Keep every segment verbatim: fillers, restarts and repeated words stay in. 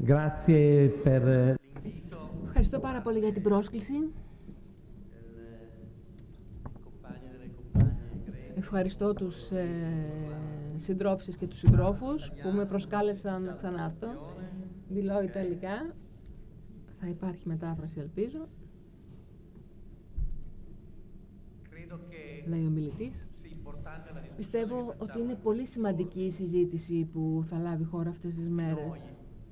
Ευχαριστώ πάρα πολύ για την πρόσκληση. Ευχαριστώ τους ε, συντρόφισσες και τους συντρόφους που με προσκάλεσαν να ξανάρθω. Μιλώ Ιταλικά. Θα υπάρχει μετάφραση, ελπίζω. Λέει ο μιλητής. Πιστεύω ότι είναι πολύ σημαντική η συζήτηση που θα λάβει η χώρα αυτές τις μέρες.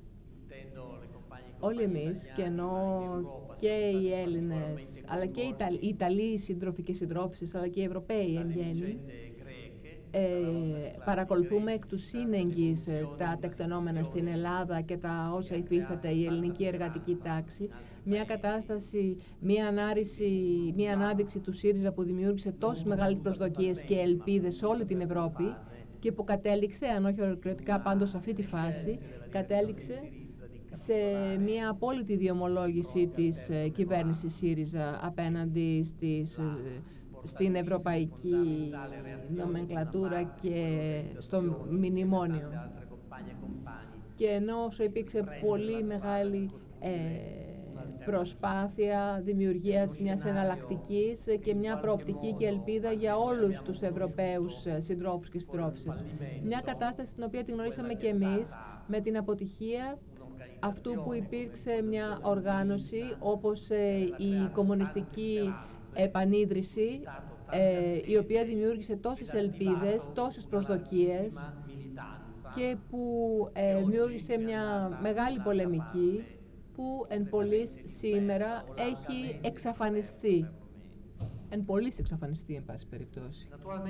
Όλοι εμείς, και ενώ και οι Έλληνες, αλλά και οι, Ιταλ, οι Ιταλοί σύντροφοι και συντρόφισσες, αλλά και οι Ευρωπαίοι εν γέννη, ε, παρακολουθούμε εκ του σύνεγγυς τα τεκτενόμενα στην Ελλάδα και τα όσα υφίσταται η ελληνική εργατική τάξη. Μια κατάσταση, μια ανάρρηση, μια ανάδειξη του ΣΥΡΙΖΑ που δημιούργησε τόσες μεγάλες προσδοκίες και ελπίδες σε όλη την Ευρώπη και που κατέληξε, αν όχι ολοκληρωτικά πάντως σε αυτή τη φάση, κατέληξε σε μια απόλυτη ιδιομολόγηση της ε, κυβέρνησης ΣΥΡΙΖΑ απέναντι στις, ε, στην ευρωπαϊκή νομενκλατούρα και στο μνημόνιο. Και ενώ όσο υπήρξε πολύ μεγάλη ε, προσπάθεια δημιουργίας μιας εναλλακτικής και μια προοπτική και ελπίδα για όλους τους Ευρωπαίους συντρόφους και συντρόφισσες. Μια κατάσταση την οποία τη γνωρίσαμε και εμείς με την αποτυχία αυτού που υπήρξε μια οργάνωση όπως ε, η κομμουνιστική επανίδρυση, ε, η οποία δημιούργησε τόσες ελπίδες, τόσες προσδοκίες και που ε, δημιούργησε μια μεγάλη πολεμική που εν πολλοίς σήμερα έχει εξαφανιστεί. Εν πολλοίς εξαφανιστεί, εν πάση περιπτώσει.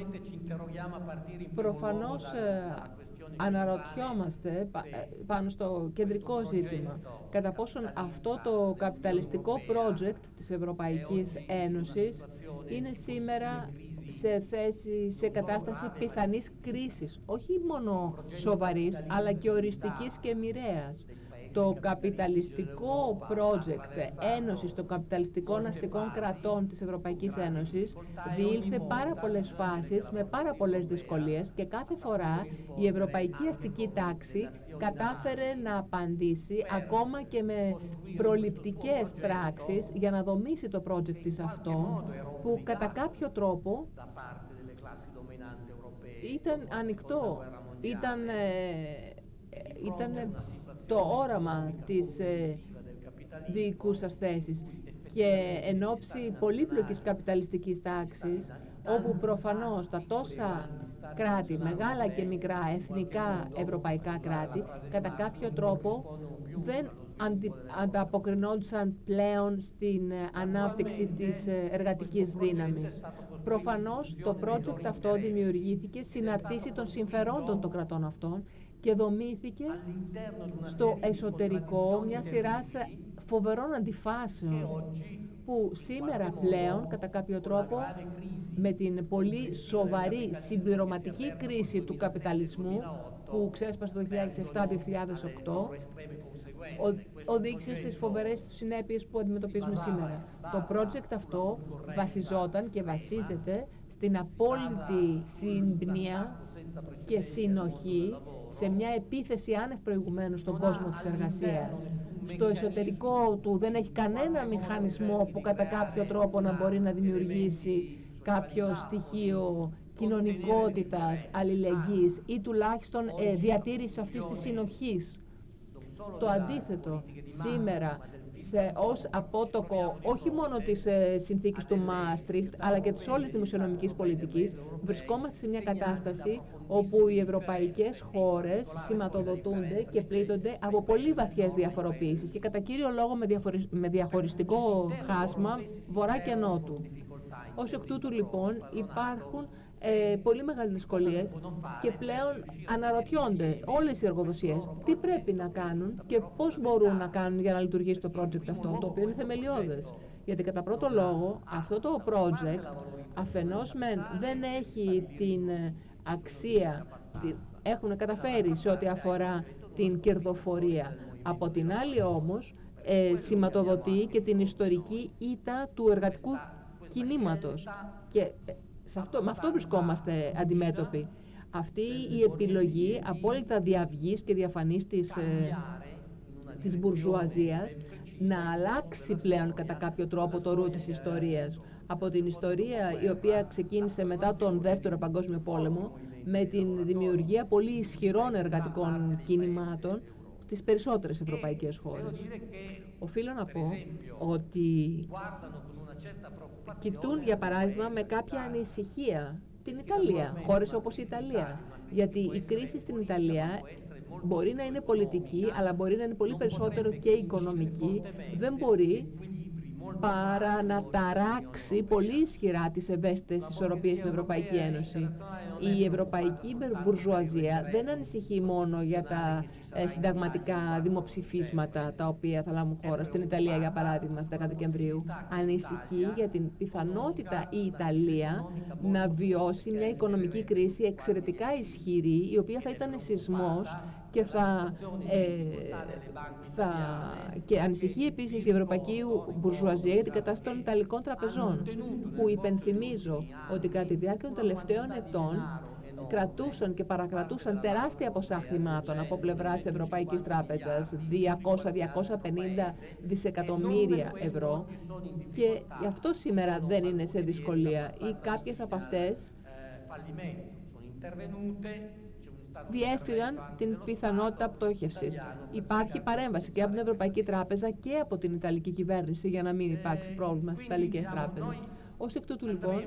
Προφανώς ε, αναρωτιόμαστε πάνω στο κεντρικό ζήτημα κατά πόσον αυτό το καπιταλιστικό project της Ευρωπαϊκής Ένωσης είναι σήμερα σε θέση, σε κατάσταση πιθανής κρίσης, όχι μόνο σοβαρής, αλλά και οριστικής και μοιραίας. Το καπιταλιστικό project ένωσης των καπιταλιστικών αστικών κρατών της Ευρωπαϊκής Ένωσης διήλθε πάρα πολλές φάσεις με πάρα πολλές δυσκολίες και κάθε φορά η ευρωπαϊκή αστική τάξη κατάφερε να απαντήσει ακόμα και με προληπτικές πράξεις για να δομήσει το project της αυτό που κατά κάποιο τρόπο ήταν ανοιχτό, ήταν, ε, ήταν το όραμα της ε, διοικούσας θέσης και εν ώψη πολύπλοκης καπιταλιστικής τάξης, όπου προφανώς τα τόσα κράτη, μεγάλα και μικρά, εθνικά, ευρωπαϊκά κράτη, κατά κάποιο τρόπο δεν αντι, ανταποκρινόντουσαν πλέον στην ε, ανάπτυξη της ε, εργατικής δύναμης. Προφανώς το project αυτό δημιουργήθηκε συναρτήσει των συμφερόντων των κρατών αυτών και δομήθηκε στο εσωτερικό μια σειράς φοβερών αντιφάσεων που σήμερα πλέον, κατά κάποιο τρόπο, με την πολύ σοβαρή συμπληρωματική κρίση του καπιταλισμού που ξέσπασε το δύο χιλιάδες επτά δύο χιλιάδες οκτώ, οδήγησε στις φοβερές συνέπειες που αντιμετωπίζουμε σήμερα. Το project αυτό βασιζόταν και βασίζεται στην απόλυτη συμπνοία και συνοχή σε μια επίθεση άνευ προηγουμένου στον κόσμο της εργασίας. Στο εσωτερικό του δεν έχει κανένα μηχανισμό που κατά κάποιο τρόπο να μπορεί να δημιουργήσει κάποιο στοιχείο κοινωνικότητας, αλληλεγγύης ή τουλάχιστον ε, διατήρηση αυτής της συνοχής. Το αντίθετο, σήμερα, σε, ως απότοκο όχι μόνο της ε, συνθήκης του Μάστριχτ, αλλά και της όλης δημοσιονομικής πολιτικής, βρισκόμαστε σε μια κατάσταση όπου οι ευρωπαϊκές χώρες σηματοδοτούνται και πλήττονται από πολύ βαθιές διαφοροποίησεις και κατά κύριο λόγο με, διαφορι... με διαχωριστικό χάσμα βορρά και νότου. Ως εκ τούτου λοιπόν υπάρχουν ε, πολύ μεγάλες δυσκολίες και πλέον αναρωτιόνται όλες οι εργοδοσίες τι πρέπει να κάνουν και πώς μπορούν να κάνουν για να λειτουργήσει το project αυτό, το οποίο είναι θεμελιώδες. Γιατί κατά πρώτο λόγο αυτό το project αφενός μεν δεν έχει την αξία, έχουν καταφέρει σε ό,τι αφορά την κερδοφορία. Από την άλλη όμως ε, σηματοδοτεί και την ιστορική ήττα του εργατικού κινήματος και σε αυτό, με αυτό βρισκόμαστε αντιμέτωποι. Αυτή η επιλογή απόλυτα διαυγής και διαφανής της, ε, της μπουρζουαζίας να αλλάξει πλέον κατά κάποιο τρόπο το ρου της ιστορίας. Από την ιστορία η οποία ξεκίνησε μετά τον Δεύτερο Παγκόσμιο Πόλεμο με την δημιουργία πολύ ισχυρών εργατικών κινημάτων στις περισσότερες ευρωπαϊκές χώρες. Οφείλω να πω ότι κοιτούν, για παράδειγμα, με κάποια ανησυχία την Ιταλία, χώρες όπως η Ιταλία. Γιατί η κρίση στην Ιταλία μπορεί να είναι πολιτική, αλλά μπορεί να είναι πολύ περισσότερο και οικονομική. Δεν μπορεί παρά να ταράξει πολύ ισχυρά τις ευαίσθητες ισορροπίες στην Ευρωπαϊκή Ένωση. Η ευρωπαϊκή μπουρζουαζία δεν ανησυχεί μόνο για τα ε, συνταγματικά δημοψηφίσματα τα οποία θα λάβουν χώρα στην Ιταλία, για παράδειγμα, στις δέκα Δεκεμβρίου. Ανησυχεί για την πιθανότητα η Ιταλία να βιώσει μια οικονομική κρίση εξαιρετικά ισχυρή, η οποία θα ήταν σεισμός και θα, ε, θα και ανησυχεί επίσης η ευρωπαϊκή μπουρζουαζία για την κατάσταση των Ιταλικών τραπεζών, που υπενθυμίζω ότι κατά τη διάρκεια των τελευταίων ετών κρατούσαν και παρακρατούσαν τεράστια ποσά χρημάτων από πλευράς Ευρωπαϊκής Τράπεζας, διακόσια με διακόσια πενήντα δισεκατομμύρια ευρώ, και γι' αυτό σήμερα δεν είναι σε δυσκολία, ή κάποιες από αυτές διέφυγαν την πιθανότητα πτώχευσης. Υπάρχει παρέμβαση και από την Ευρωπαϊκή Τράπεζα και από την Ιταλική κυβέρνηση για να μην υπάρξει πρόβλημα στις Ιταλικές τράπεζες. Ως εκ τούτου, λοιπόν,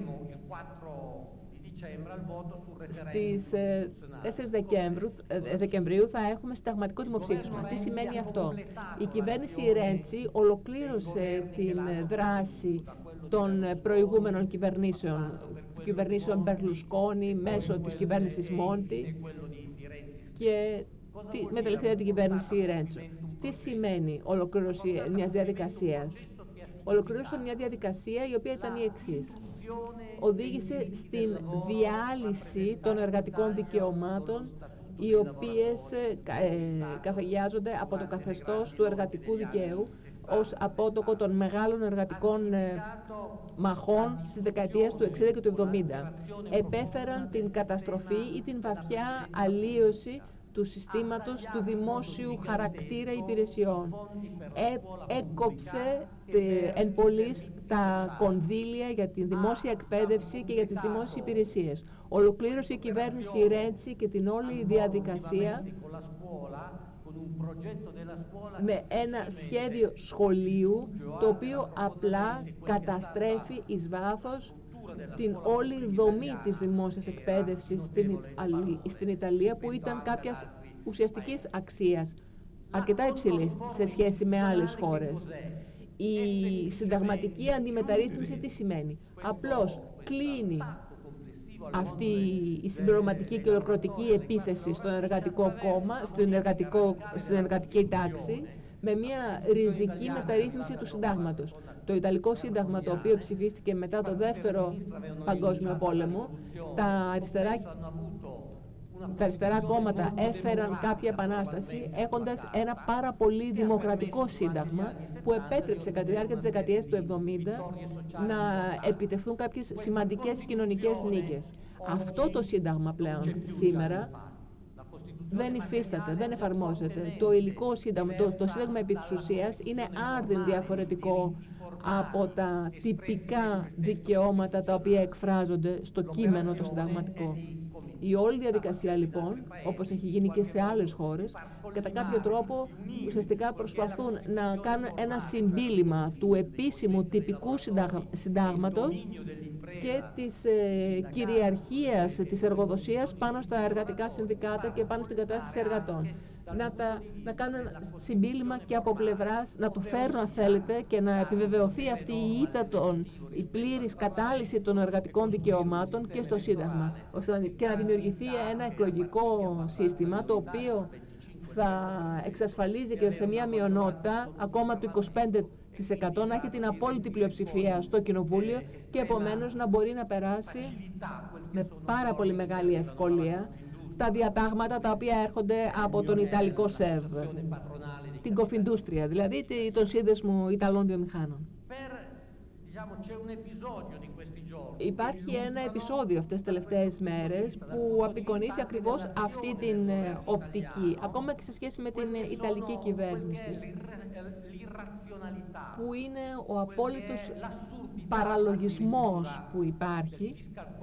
στις τέσσερις Δεκεμβρίου θα έχουμε συνταγματικό δημοψήφισμα. Τι σημαίνει αυτό? Η κυβέρνηση Ρέντσι ολοκλήρωσε την δράση των προηγούμενων κυβερνήσεων, κυβερνήσεων Μπερλουσκόνη μέσω της κυβέρνησης Μόντι και με τελευταία την κυβέρνηση Ρέντσο. Τι σημαίνει ολοκλήρωση μιας διαδικασίας? Ολοκλήρωσε μια διαδικασία η οποία ήταν η εξής. Οδήγησε στην διάλυση των εργατικών δικαιωμάτων, οι οποίες ε, καθαγιάζονται από το καθεστώς του εργατικού δικαίου ως απότοκο των μεγάλων εργατικών ε, μαχών στις δεκαετίες του εξήντα και του εβδομήντα. Επέφεραν την καταστροφή ή την βαθιά αλλίωση του συστήματος του δημόσιου χαρακτήρα υπηρεσιών. Ε, έκοψε τε, εν πολλοίς τα κονδύλια για τη δημόσια εκπαίδευση και για τις δημόσιες υπηρεσίες. Ολοκλήρωσε η κυβέρνηση Ρέντσι και την όλη διαδικασία με ένα σχέδιο σχολείου, το οποίο απλά καταστρέφει εις βάθος την όλη δομή της δημόσιας εκπαίδευσης στην, στην Ιταλία, που ήταν κάποιας ουσιαστικής αξίας, αρκετά υψηλής σε σχέση με άλλες χώρες. Η συνταγματική αντιμεταρρύθμιση τι σημαίνει? Απλώς κλείνει αυτή η συμπληρωματική και ολοκληρωτική επίθεση στον εργατικό κόμμα, στην, εργατικό, στην εργατική τάξη, με μια ριζική μεταρρύθμιση του συντάγματος. Το Ιταλικό Σύνταγμα, το οποίο ψηφίστηκε μετά το Δεύτερο Παγκόσμιο Πόλεμο, τα αριστερά, τα αριστερά κόμματα έφεραν κάποια επανάσταση, έχοντας ένα πάρα πολύ δημοκρατικό σύνταγμα, που επέτρεψε κατά τη διάρκεια της δεκαετίας του εβδομήντα να επιτευχθούν κάποιες σημαντικές κοινωνικές νίκες. Αυτό το σύνταγμα πλέον σήμερα δεν υφίσταται, δεν εφαρμόζεται. Το υλικό σύνταγμα, το, το σύνταγμα επί της ουσίας, είναι άρδιν διαφορετικό από τα τυπικά δικαιώματα τα οποία εκφράζονται στο κείμενο το συνταγματικό. Η όλη διαδικασία, λοιπόν, όπως έχει γίνει και σε άλλες χώρες, κατά κάποιο τρόπο ουσιαστικά προσπαθούν να κάνουν ένα συμπίλημα του επίσημου τυπικού συντάγματος και της ε, κυριαρχίας της εργοδοσίας πάνω στα εργατικά συνδικάτα και πάνω στην κατάσταση εργατών. Να, τα, να κάνουν συμπίλημα και από πλευράς, να το φέρουν αν θέλετε, και να επιβεβαιωθεί αυτή η ήττα των, η πλήρης κατάλυση των εργατικών δικαιωμάτων και στο Σύνταγμα, ώστε και να δημιουργηθεί ένα εκλογικό σύστημα το οποίο θα εξασφαλίζει και σε μια μειονότητα ακόμα του είκοσι πέντε τοις εκατό να έχει την απόλυτη πλειοψηφία στο Κοινοβούλιο και επομένως να μπορεί να περάσει με πάρα πολύ μεγάλη ευκολία τα διατάγματα τα οποία έρχονται από τον Ιταλικό ΣΕΒ, την Κοφιντούστρια, δηλαδή τον σύνδεσμο Ιταλών βιομηχάνων. Υπάρχει ένα επεισόδιο αυτές τις τελευταίες μέρες που απεικονίζει ακριβώς αυτή την ε, οπτική, ακόμα και σε σχέση με την ε, Ιταλική κυβέρνηση, που είναι ο απόλυτος παραλογισμός που υπάρχει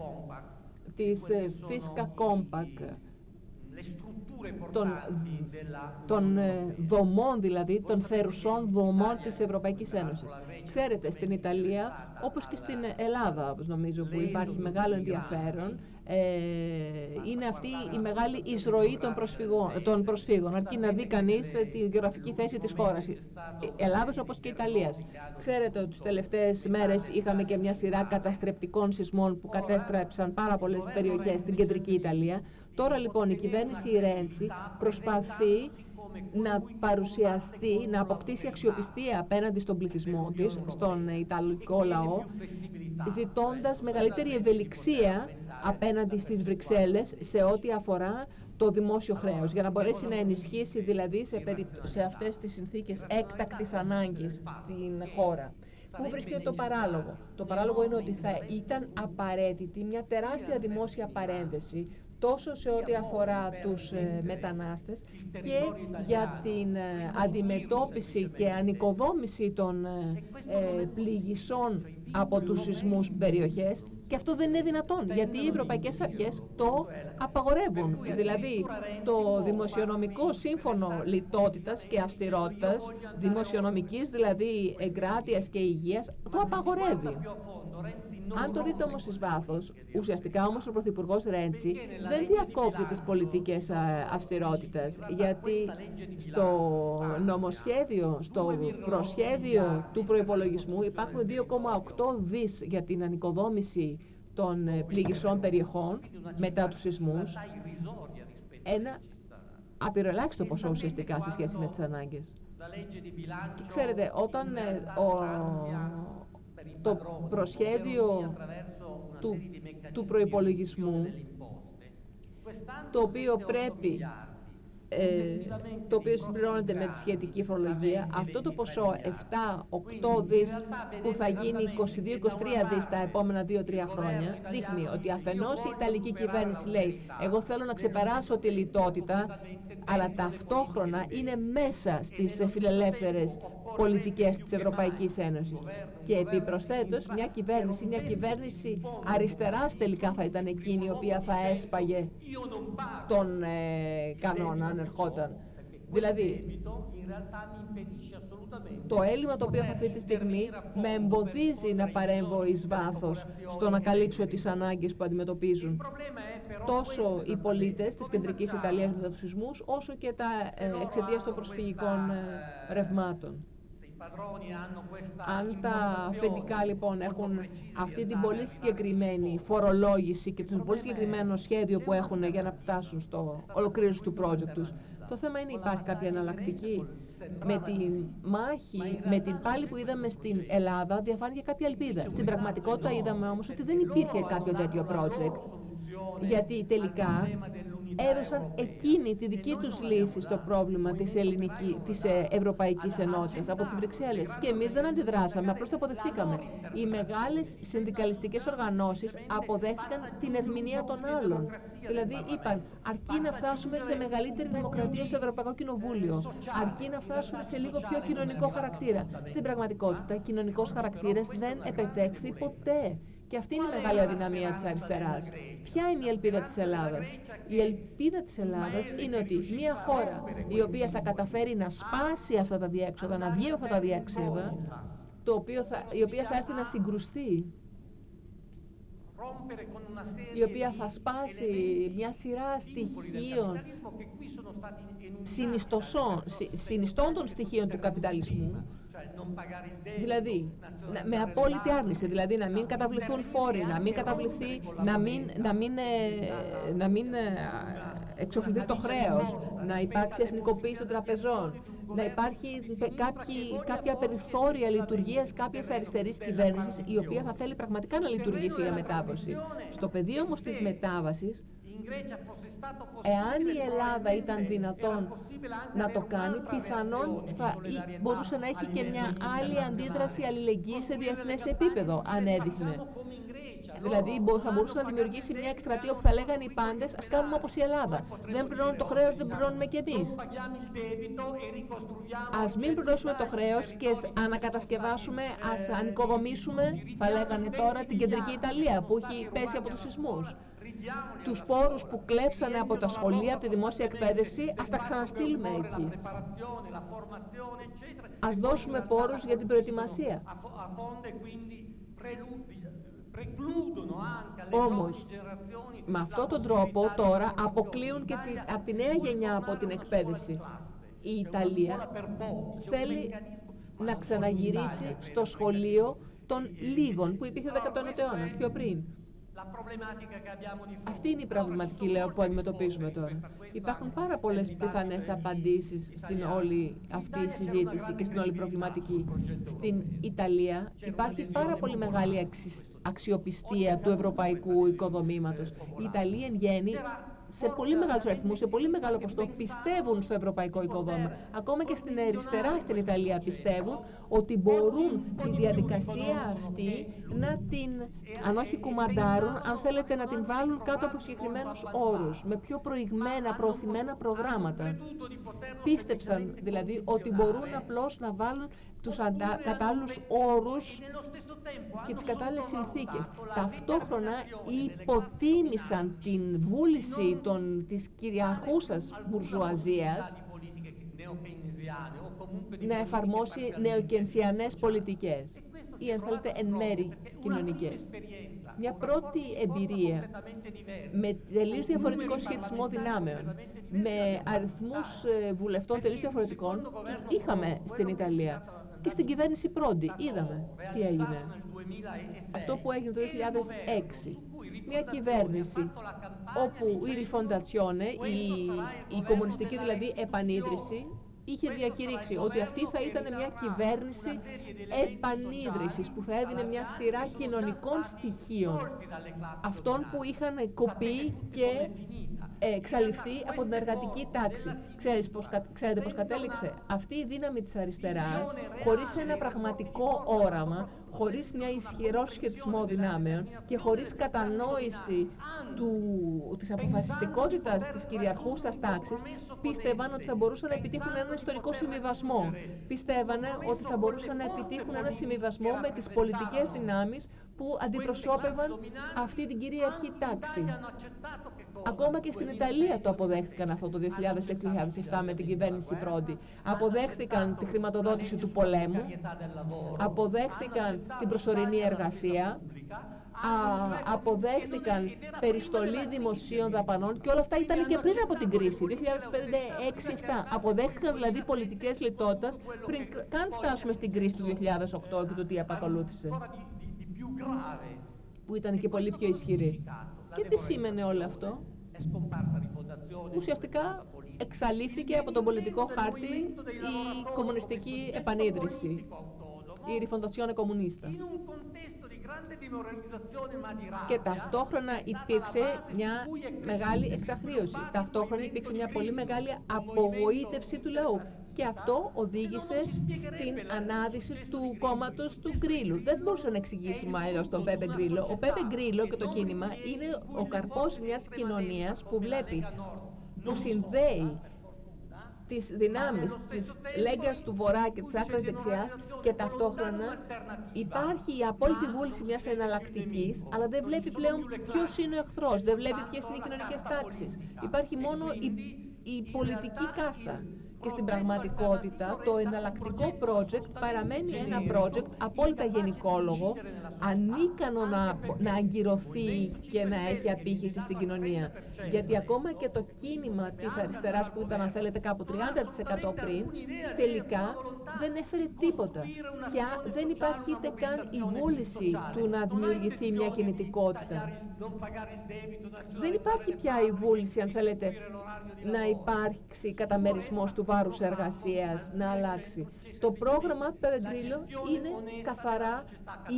της ε, Fiscal Compact, των, των ε, δομών, δηλαδή των φερουσών δομών της Ευρωπαϊκής Ένωσης. Ξέρετε, στην Ιταλία, όπως και στην Ελλάδα, όπως νομίζω, που υπάρχει μεγάλο ενδιαφέρον, ε, είναι αυτή η μεγάλη εισρωή των προσφύγων, των προσφύγων, αρκεί να δει κανείς τη γεωγραφική θέση της χώρας, Ελλάδος όπως και Ιταλίας. Ξέρετε ότι τις τελευταίες μέρες είχαμε και μια σειρά καταστρεπτικών σεισμών που κατέστρεψαν πάρα πολλές περιοχές στην κεντρική Ιταλία. Τώρα λοιπόν η κυβέρνηση Ρέντσι προσπαθεί να παρουσιαστεί, να αποκτήσει αξιοπιστία απέναντι στον πληθυσμό της, στον Ιταλικό λαό, ζητώντας μεγαλύτερη ευελιξία απέναντι στις Βρυξέλλες σε ό,τι αφορά το δημόσιο χρέος, για να μπορέσει να ενισχύσει δηλαδή σε, περι... σε αυτές τις συνθήκες έκτακτης ανάγκης την χώρα. Πού βρίσκεται το παράλογο? Το παράλογο είναι ότι θα ήταν απαραίτητη μια τεράστια δημόσια παρένθεση, τόσο σε ό,τι αφορά τους ε, μετανάστες και για την ε, αντιμετώπιση και ανοικοδόμηση των ε, πληγισσών από τους σεισμούς περιοχές, και αυτό δεν είναι δυνατόν, γιατί οι ευρωπαϊκές αρχές το απαγορεύουν. Δηλαδή, το δημοσιονομικό σύμφωνο λιτότητας και αυστηρότητας, δημοσιονομικής δηλαδή εγκράτειας και υγείας, το απαγορεύει. Αν το δείτε όμως εις βάθος, ουσιαστικά όμως ο Πρωθυπουργός Ρέντσι δεν διακόπτει τις πολιτικές αυστηρότητας, γιατί στο νομοσχέδιο, στο προσχέδιο του προϋπολογισμού υπάρχουν δύο κόμμα οκτώ δις για την ανοικοδόμηση των πληγισσών περιοχών μετά τους σεισμούς, ένα απειροελάχιστο ποσό ουσιαστικά σε σχέση με τις ανάγκες. Και ξέρετε, όταν ε, ο, το προσχέδιο του, του προϋπολογισμού, το οποίο πρέπει, ε, το οποίο συμπληρώνεται με τη σχετική φορολογία, αυτό το ποσό επτά οκτώ δις που θα γίνει είκοσι δύο είκοσι τρία δις τα επόμενα δύο τρία χρόνια, δείχνει ότι αφενός η Ιταλική κυβέρνηση λέει εγώ θέλω να ξεπεράσω τη λιτότητα, αλλά ταυτόχρονα είναι μέσα στις φιλελεύθερες πολιτικές της Ευρωπαϊκής Ένωσης. Και επιπροσθέτως μια κυβέρνηση, μια κυβέρνηση αριστεράς τελικά θα ήταν εκείνη η οποία θα έσπαγε τον ε, κανόνα αν ερχόταν. Δηλαδή, το έλλειμμα το οποίο αυτή τη στιγμή με εμποδίζει να παρέμβω εις βάθος στο να καλύψω τις ανάγκες που αντιμετωπίζουν τόσο οι πολίτες της κεντρικής Ιταλίας μετά τους σεισμούς, όσο και τα ε, εξαιτίας των προσφυγικών ε, ρευμάτων. Αν τα αφεντικά λοιπόν έχουν αυτή την πολύ συγκεκριμένη φορολόγηση και το πολύ συγκεκριμένο σχέδιο που έχουν για να φτάσουν στο ολοκλήρωση του project τους, το θέμα είναι υπάρχει κάποια εναλλακτική. Με την μάχη, με την πάλη που είδαμε στην Ελλάδα, διαφάνηκε κάποια ελπίδα. Στην πραγματικότητα είδαμε όμως ότι δεν υπήρχε κάποιο τέτοιο project, γιατί τελικά έδωσαν εκείνη τη δική τους λύση στο πρόβλημα της, ελληνική, της Ευρωπαϊκής Ενότητας από τις Βρυξέλλες. Και εμείς δεν αντιδράσαμε, απλώς το αποδεχτήκαμε. Οι μεγάλες συνδικαλιστικές οργανώσεις αποδέχτηκαν την ερμηνεία των άλλων. Δηλαδή είπαν, αρκεί να φτάσουμε σε μεγαλύτερη δημοκρατία στο Ευρωπαϊκό Κοινοβούλιο, αρκεί να φτάσουμε σε λίγο πιο κοινωνικό χαρακτήρα. Στην πραγματικότητα, κοινωνικός χαρακτήρας δεν επετέχθη ποτέ. Και αυτή είναι η μεγάλη αδυναμία της αριστεράς. Ποια είναι η ελπίδα της Ελλάδας? Η ελπίδα της Ελλάδας είναι ότι μια χώρα η οποία θα καταφέρει να σπάσει αυτά τα διέξοδα, να βγει από αυτά τα διέξοδα, το οποίο θα, η οποία θα έρθει να συγκρουστεί, η οποία θα σπάσει μια σειρά στοιχείων, συνιστών των στοιχείων του καπιταλισμού, δηλαδή με απόλυτη άρνηση, δηλαδή να μην καταβληθούν φόροι, να μην καταβληθεί, να μην, να μην, να μην εξοφληθεί το χρέος, να υπάρξει εθνικοποίηση των τραπεζών, να υπάρχει κάποιοι, κάποια περιθώρια λειτουργίας κάποιας αριστερής κυβέρνησης η οποία θα θέλει πραγματικά να λειτουργήσει για μετάβαση. Στο πεδίο όμως της μετάβασης, εάν η Ελλάδα ήταν δυνατόν να το κάνει, πιθανόν θα μπορούσε να έχει και μια άλλη αντίδραση αλληλεγγύη σε διεθνές επίπεδο, αν έδειχνε. Δηλαδή θα μπορούσε να δημιουργήσει μια εκστρατεία που θα λέγανε οι πάντες ας κάνουμε όπως η Ελλάδα. Δεν πληρώνουν το χρέος, δεν πληρώνουμε κι εμείς. Ας μην πληρώσουμε το χρέος και ανακατασκευάσουμε, ας ανοικοδομήσουμε, θα λέγανε τώρα, την κεντρική Ιταλία που έχει πέσει από τους σεισμούς. Τους πόρους που κλέψανε από τα σχολεία, από τη δημόσια εκπαίδευση, ας τα ξαναστείλουμε εκεί. Ας δώσουμε πόρους για την προετοιμασία. Όμως, με αυτόν τον τρόπο τώρα αποκλείουν και τη, από τη νέα γενιά από την εκπαίδευση. Η Ιταλία θέλει να ξαναγυρίσει στο σχολείο των λίγων που υπήρχε δεκατόνο αιώνα, πιο πριν. Αυτή είναι η προβληματική, λέω, που αντιμετωπίζουμε τώρα. Υπάρχουν πάρα πολλές πιθανές απαντήσεις στην όλη αυτή η συζήτηση και στην όλη προβληματική. Στην Ιταλία υπάρχει πάρα πολύ μεγάλη αξιοπιστία του ευρωπαϊκού οικοδομήματος. Η Ιταλία εν γέννη, σε πολύ μεγάλους αριθμούς, σε πολύ μεγάλο ποσοστό πιστεύουν στο ευρωπαϊκό οικοδόμημα. Ακόμα και στην αριστερά στην Ιταλία πιστεύουν ότι μπορούν τη διαδικασία αυτή να την, αν όχι κουμαντάρουν, αν θέλετε να την βάλουν κάτω από συγκεκριμένους όρους, με πιο προηγμένα, προωθημένα προγράμματα. Πίστεψαν δηλαδή ότι μπορούν απλώς να βάλουν τους αντα... κατάλληλους όρους και τις κατάλληλες συνθήκες. Ταυτόχρονα υποτίμησαν την βούληση των, της κυριαρχούσας μπουρζουαζίας να εφαρμόσει νεοκενσιανές πολιτικές ή, αν θέλετε, εν μέρη κοινωνικές. Μια πρώτη εμπειρία με τελείως διαφορετικό σχετισμό δυνάμεων, με αριθμούς βουλευτών τελείως διαφορετικών, είχαμε στην Ιταλία. Και στην κυβέρνηση Πρόντι είδαμε τι έγινε. Αυτό που έγινε το δύο χιλιάδες έξι. Μια κυβέρνηση όπου η Rifondazione, η, η κομμουνιστική δηλαδή επανίδρυση, είχε διακηρύξει ότι αυτή θα ήταν μια κυβέρνηση επανίδρυσης που θα έδινε μια σειρά κοινωνικών στοιχείων, αυτών που είχαν κοπεί και εξαλειφθεί από την εργατική τάξη. Ξέρεις πώς, ξέρετε πώς κατέληξε? Αυτή η δύναμη της αριστεράς, χωρίς ένα πραγματικό όραμα, χωρίς μια ισχυρό σχετισμό δυνάμεων και χωρίς κατανόηση του, της αποφασιστικότητας της κυριαρχούσας τάξης, πίστευαν ότι θα μπορούσαν να επιτύχουν έναν ιστορικό συμβιβασμό. Πίστευαν ότι θα μπορούσαν να επιτύχουν έναν συμβιβασμό με τις πολιτικές δυνάμεις που αντιπροσώπευαν αυτή την κυρίαρχη τάξη. Ακόμα και στην Ιταλία το αποδέχτηκαν αυτό το δύο χιλιάδες έξι δύο χιλιάδες επτά με την κυβέρνηση Πρόντι. Αποδέχτηκαν τη χρηματοδότηση του πολέμου, αποδέχτηκαν την προσωρινή εργασία, α, αποδέχτηκαν περιστολή δημοσίων δαπανών και όλα αυτά ήταν και πριν από την κρίση, δύο χιλιάδες πέντε, έξι, επτά. Αποδέχτηκαν δηλαδή πολιτικές λιτότητας πριν καν φτάσουμε στην κρίση του δύο χιλιάδες οκτώ και το τι απακολούθησε, που ήταν και πολύ πιο ισχυρή. Και τι σήμαινε όλο αυτό? Ουσιαστικά εξαλείφθηκε από τον πολιτικό χάρτη η κομμουνιστική επανίδρυση, η Rifondazione Comunista. Και ταυτόχρονα υπήρξε μια μεγάλη εξαχρίωση. Ταυτόχρονα υπήρξε μια πολύ μεγάλη απογοήτευση του λαού. Και αυτό οδήγησε στην ανάδυση του κόμματος του Γκρίλου. Δεν μπορούσε να εξηγήσει μάλλον τον Πέπε Γκρίλο. Ο Πέπε Γκρίλο και το κίνημα είναι ο καρπός μιας κοινωνίας που βλέπει, που συνδέει τις δυνάμεις της Λέγκας του Βορρά και της άκρας δεξιάς και ταυτόχρονα υπάρχει η απόλυτη βούληση μιας εναλλακτικής, αλλά δεν βλέπει πλέον ποιος είναι ο εχθρός, δεν βλέπει ποιες είναι οι κοινωνικές τάξεις. Υπάρχει μόνο η, η πολιτική κάστα. Και στην πραγματικότητα το εναλλακτικό project παραμένει ένα project απόλυτα γενικόλογο, ανίκανο να, να αγκυρωθεί και να έχει απήχηση στην κοινωνία. Γιατί ακόμα και το κίνημα της αριστεράς που ήταν, αν θέλετε, κάπου τριάντα τοις εκατό πριν, τελικά δεν έφερε τίποτα. Πια δεν υπάρχει είτε καν η βούληση του να δημιουργηθεί μια κινητικότητα. Δεν υπάρχει πια η βούληση, αν θέλετε, να υπάρξει καταμερισμός του βάρους εργασίας, να αλλάξει. Το πρόγραμμα του Πέπε Γκρίλο είναι καθαρά η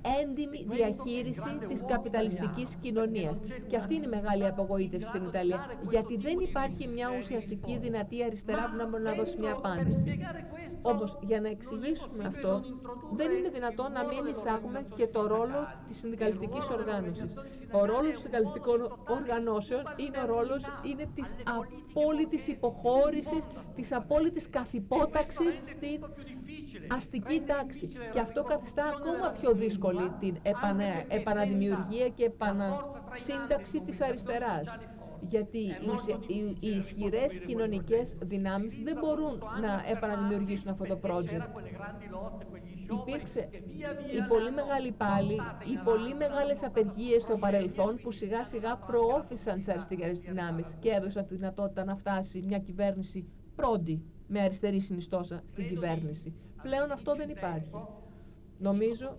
έντιμη διαχείριση της καπιταλιστικής κοινωνίας. Και αυτή είναι η μεγάλη απογοήτευση στην Ιταλία, γιατί δεν υπάρχει μια ουσιαστική δυνατή αριστερά που να μπορεί να δώσει μια απάντηση. Όμως, για να εξηγήσουμε αυτό, δεν είναι δυνατόν να μην εισάγουμε και το ρόλο της συνδικαλιστικής οργάνωσης. Ο ρόλος των συνδικαλιστικών οργανώσεων είναι ο ρόλος είναι της απόλυτης υποχώρησης, της απόλυτης καθυπόταξης στην αστική τάξη. Και αυτό καθιστά ακόμα πιο δύσκολη την επανα, επαναδημιουργία και επανασύνταξη της αριστεράς. Γιατί οι, ουσια, οι, οι ισχυρές κοινωνικές δυνάμεις δεν μπορούν να επαναδημιουργήσουν αυτό το project. Υπήρξε η πολύ μεγάλη πάλι, οι πολύ μεγάλες απεργίες στο παρελθόν που σιγά σιγά προώθησαν τις αριστερές δυνάμεις και έδωσαν τη δυνατότητα να φτάσει μια κυβέρνηση πρώτη με αριστερή συνιστόσα στην κυβέρνηση. Πλέον αυτό δεν υπάρχει. Νομίζω,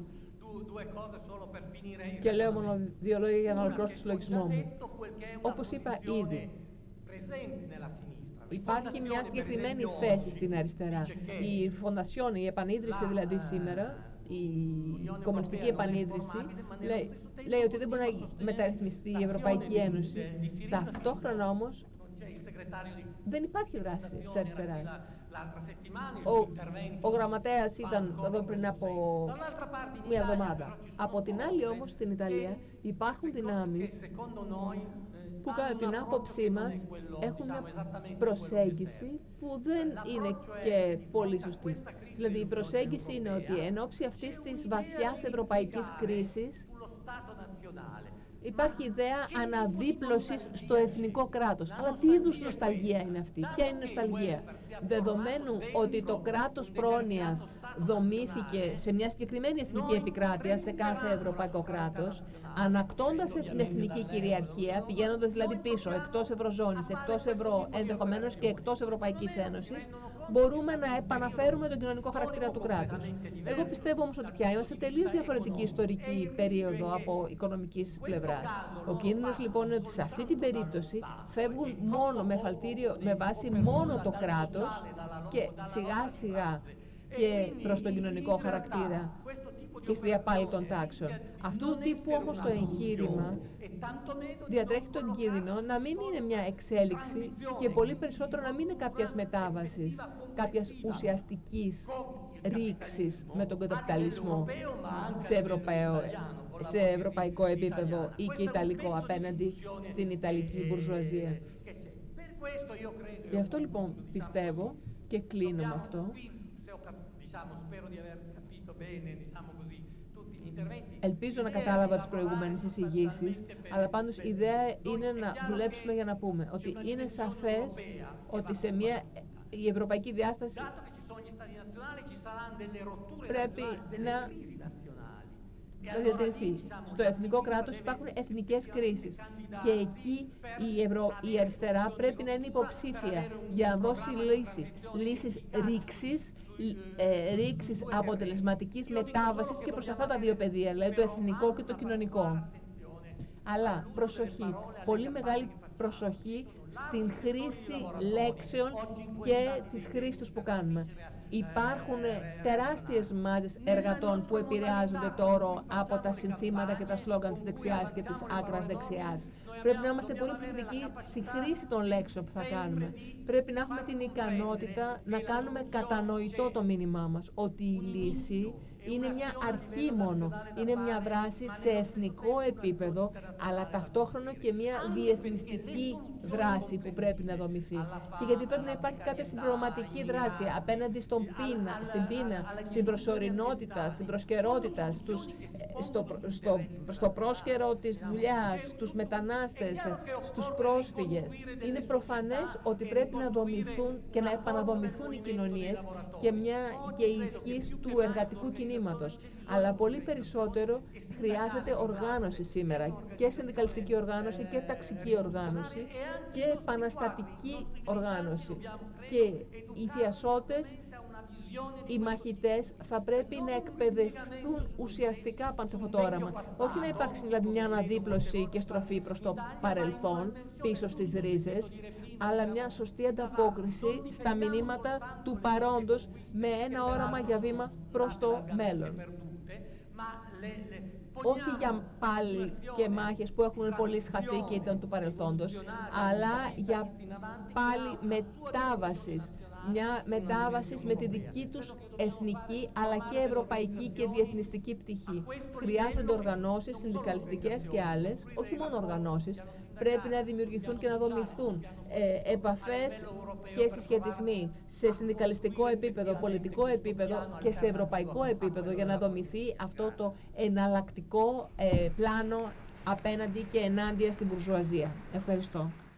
και λέω μόνο δύο λόγια για να ολοκληρώσω το συλλογισμό μου. Όπως είπα ήδη, υπάρχει μια συγκεκριμένη θέση στην αριστερά. Η φοντασιόν, η επανίδρυση δηλαδή σήμερα, η κομμουνιστική επανίδρυση, λέει, λέει ότι δεν μπορεί να μεταρρυθμιστεί η Ευρωπαϊκή Ένωση. Ταυτόχρονα όμως δεν υπάρχει δράση της αριστεράς. Ο, ο γραμματέας ήταν εδώ πριν από μία εβδομάδα. Από την άλλη όμως στην Ιταλία υπάρχουν δυνάμεις που κατά την άποψή μας έχουν μια προσέγγιση που δεν είναι και πολύ σωστή. Δηλαδή η προσέγγιση είναι ότι εν ώψη αυτής της βαθιάς ευρωπαϊκής κρίσης υπάρχει ιδέα αναδίπλωσης στο εθνικό κράτος. Αλλά τι είδους νοσταλγία είναι αυτή, ποια είναι η νοσταλγία? Δεδομένου ότι το κράτος πρόνοιας δομήθηκε σε μια συγκεκριμένη εθνική επικράτεια, σε κάθε ευρωπαϊκό κράτος, ανακτώντας την εθνική κυριαρχία, πηγαίνοντας δηλαδή πίσω, εκτός Ευρωζώνης, εκτός Ευρώ, ενδεχομένως και εκτός Ευρωπαϊκής Ένωσης, μπορούμε να επαναφέρουμε τον κοινωνικό χαρακτήρα του κράτους. Εγώ πιστεύω όμως ότι πια είμαστε τελείως διαφορετική ιστορική περίοδο από οικονομικής πλευράς. Ο κίνδυνος λοιπόν είναι ότι σε αυτή την περίπτωση φεύγουν μόνο με εφαλτήριο, με βάση μόνο το κράτος και σιγά σιγά και προς τον κοινωνικό χαρακτήρα και στη διαπάλη των τάξεων. Αυτού του τύπου όμως το εγχείρημα διατρέχει τον κίνδυνο να μην είναι μια εξέλιξη και πολύ περισσότερο να μην είναι κάποιας μετάβασης, κάποιας ουσιαστικής ρήξης με τον καπιταλισμό σε, Ευρωπαίο, σε ευρωπαϊκό επίπεδο ή και ιταλικό απέναντι στην ιταλική μπουρζουαζία. Γι' αυτό λοιπόν πιστεύω και κλείνω με αυτό. Ελπίζω να κατάλαβα τις προηγούμενες εισηγήσεις, αλλά πάντως η ιδέα είναι να δουλέψουμε για να πούμε ότι είναι σαφές ότι σε μια η ευρωπαϊκή διάσταση πρέπει να να διατηρηθεί. Στο εθνικό κράτος υπάρχουν εθνικές κρίσεις και εκεί η, Ευρω... η αριστερά πρέπει να είναι υποψήφια για να δώσει λύσεις, λύσεις ρήξης, ε, ρήξης αποτελεσματικής μετάβασης και προς αυτά τα δύο πεδία, δηλαδή το εθνικό και το κοινωνικό. Αλλά προσοχή, πολύ μεγάλη προσοχή στην χρήση λέξεων και της χρήσης τους που κάνουμε. Υπάρχουν τεράστιες μάζες εργατών που επηρεάζονται τώρα από τα συνθήματα και τα σλόγγαν της δεξιάς και της άκρας δεξιάς. Πρέπει να είμαστε πολύ προσεκτικοί στη χρήση των λέξεων που θα κάνουμε. Πρέπει να έχουμε την ικανότητα να κάνουμε κατανοητό το μήνυμά μας, ότι η λύση είναι μια αρχή μόνο, είναι μια δράση σε εθνικό επίπεδο, αλλά ταυτόχρονα και μια διεθνιστική δράση που πρέπει να δομηθεί. Και γιατί πρέπει να υπάρχει κάποια συμπληρωματική δράση απέναντι στον πείνα, στην πείνα, στην προσωρινότητα, στην προσκαιρότητα, στους, στο, στο, στο πρόσκαιρο της δουλειάς, στους μετανάστες, στους πρόσφυγες. Είναι προφανές ότι πρέπει να δομηθούν και να επαναδομηθούν οι κοινωνίες και, μια, και η ισχύς του εργατικού κινήματος. Αλλά πολύ περισσότερο χρειάζεται οργάνωση σήμερα, και συνδικαλιστική οργάνωση και ταξική οργάνωση και επαναστατική οργάνωση. Και οι θειασότες, οι μαχητές θα πρέπει να εκπαιδευτούν ουσιαστικά πάνω σε αυτό το όραμα. Όχι να υπάρξει δηλαδή μια αναδίπλωση και στροφή προς το παρελθόν, πίσω στις ρίζες, αλλά μια σωστή ανταπόκριση στα μηνύματα του παρόντος με ένα όραμα για βήμα προς το μέλλον. όχι για πάλι και μάχες που έχουν πολύ σχαθεί και ήταν του παρελθόντος, αλλά για πάλι μετάβασης. Μια μετάβαση με τη δική τους εθνική αλλά και ευρωπαϊκή και διεθνιστική πτυχή. Χρειάζονται οργανώσεις, συνδικαλιστικές και άλλες, όχι μόνο οργανώσεις, πρέπει να δημιουργηθούν και να δομηθούν ε, επαφές και συσχετισμοί σε συνδικαλιστικό επίπεδο, πολιτικό επίπεδο και σε ευρωπαϊκό επίπεδο για να δομηθεί αυτό το εναλλακτικό ε, πλάνο απέναντι και ενάντια στην μπουρζουαζία. Ευχαριστώ.